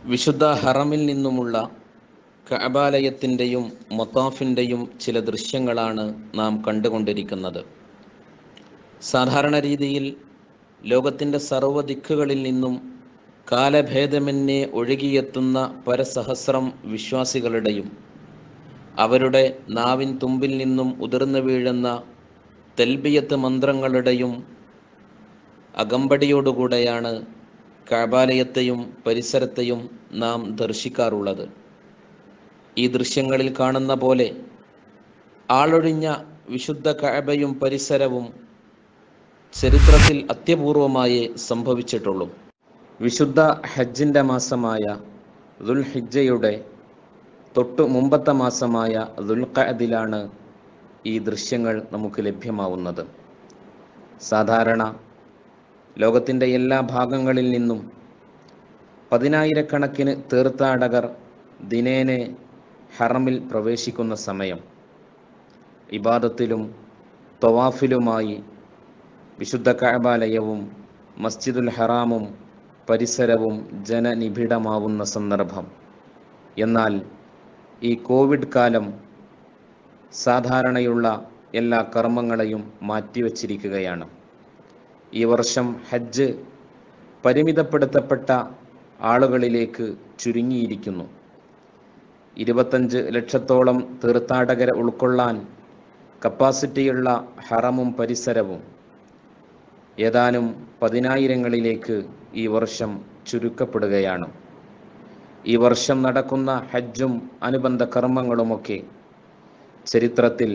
വിശുദ്ധ ഹറമിൽ നിന്നുമുള്ള കഅബാലയത്തിൻ്റെയും മൊത്താഫിൻ്റെയും ചില ദൃശ്യങ്ങളാണ് നാം കണ്ടുകൊണ്ടിരിക്കുന്നത്. സാധാരണ രീതിയിൽ ലോകത്തിൻ്റെ സർവ്വ ദിക്കുകളിൽ നിന്നും കാലഭേദമന്യേ ഒഴുകിയെത്തുന്ന പരസഹസ്രം വിശ്വാസികളുടെയും അവരുടെ നാവിൻ തുമ്പിൽ നിന്നും ഉതിർന്നു വീഴുന്ന തൽബിയത്ത് മന്ത്രങ്ങളുടെയും അകമ്പടിയോടുകൂടെയാണ് കഅബാലയത്തെയും പരിസരത്തെയും നാം ദർശിക്കാറുള്ളത്. ഈ ദൃശ്യങ്ങളിൽ കാണുന്ന പോലെ ആളൊഴിഞ്ഞ വിശുദ്ധ കഅബയും പരിസരവും ചരിത്രത്തിൽ അത്യപൂർവമായേ സംഭവിച്ചിട്ടുള്ളൂ. വിശുദ്ധ ഹജ്ജിൻ്റെ മാസമായ ദുൽഹിജ്ജയുടെ തൊട്ടു മുമ്പത്തെ മാസമായ ദുൽഖഅദിലാണ് ഈ ദൃശ്യങ്ങൾ നമുക്ക് ലഭ്യമാവുന്നത്. സാധാരണ ലോകത്തിൻ്റെ എല്ലാ ഭാഗങ്ങളിൽ നിന്നും പതിനായിരക്കണക്കിന് തീർത്ഥാടകർ ദിനേനെ ഹറമിൽ പ്രവേശിക്കുന്ന സമയം ഇബാദത്തിലും തവാഫിലുമായി വിശുദ്ധ കഅബാലയവും മസ്ജിദുൽ ഹറാമും പരിസരവും ജനനിബിഡമാവുന്ന സന്ദർഭം. എന്നാൽ ഈ കോവിഡ് കാലം സാധാരണയുള്ള എല്ലാ കർമ്മങ്ങളെയും മാറ്റിവച്ചിരിക്കുകയാണ്. ഈ വർഷം ഹജ്ജ് പരിമിതപ്പെടുത്തപ്പെട്ട ആളുകളിലേക്ക് ചുരുങ്ങിയിരിക്കുന്നു. 25 ലക്ഷത്തോളം തീർത്ഥാടകരെ ഉൾക്കൊള്ളാൻ കപ്പാസിറ്റിയുള്ള ഹറമും പരിസരവും ഏതാനും 10,000ങ്ങളിലേക്ക് ഈ വർഷം ചുരുക്കപ്പെടുകയാണ്. ഈ വർഷം നടക്കുന്ന ഹജ്ജും അനുബന്ധ കർമ്മങ്ങളുമൊക്കെ ചരിത്രത്തിൽ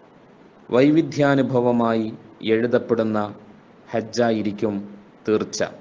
വൈവിധ്യാനുഭവമായി എഴുതപ്പെടുന്ന ഹജ്ജായിരിക്കും തീർച്ച.